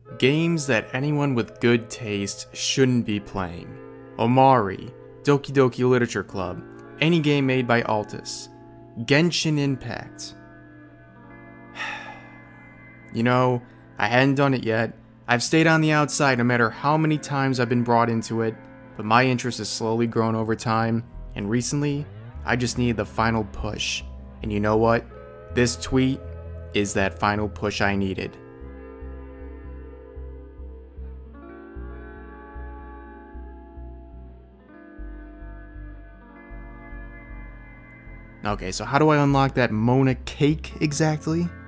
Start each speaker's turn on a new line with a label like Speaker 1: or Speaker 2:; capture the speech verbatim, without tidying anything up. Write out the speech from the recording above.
Speaker 1: Games that anyone with good taste shouldn't be playing. Omari, Doki Doki Literature Club, any game made by Altus, Genshin Impact. You know, I hadn't done it yet. I've stayed on the outside no matter how many times I've been brought into it, but my interest has slowly grown over time, and recently, I just needed the final push. And you know what? This tweet is that final push I needed. Okay, so how do I unlock that Mona cake exactly?